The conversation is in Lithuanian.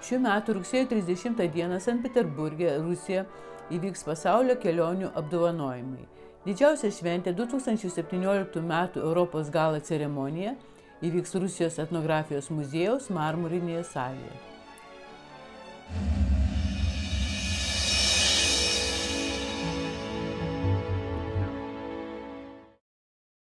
Šių metų rugsėjo 30 dieną Sankt Peterburge, Rusija, įvyks Pasaulio Kelionių Apdovanojimai. Didžiausia šventė 2017 m. Europos Gala ceremonija įvyks Rusijos Etnografijos muziejaus Marmurinėje salėje.